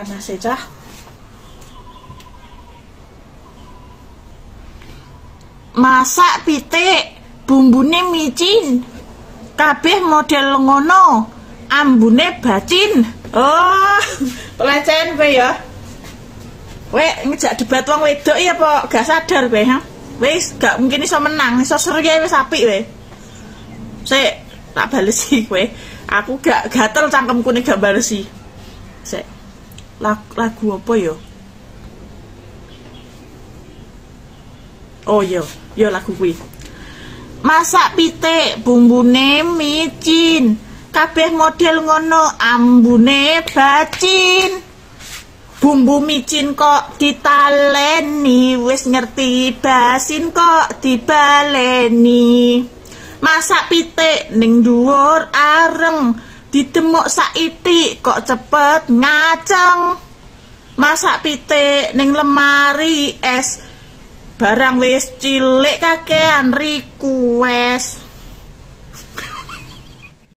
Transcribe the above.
panas e cah. Masak pitik, bumbune micin. Kabeh model ngono, ambune bacin. Oh, pelecehan kowe ya. Kowe ngejak debat wong wedok ya apa gak sadar kowe, ha? Wis gak mungkin iso menang, iso serye wis apik kowe. Sik, tak balesi kowe. Aku gak gatel cangkemku nek gak balesi. Sik. Lagu apa ya? Oh iya, ya lagu kuwi. Masak pitik, bumbune micin. Kabeh model ngono, ambune bacin. Bumbu micin kok ditaleni, wis ngerti basin kok dibaleni. Masak pitik ning dhuwur areng, didemuk saithik kok cepet ngaceng. Masak pitik ning lemari es, barang wis cilik kakean request.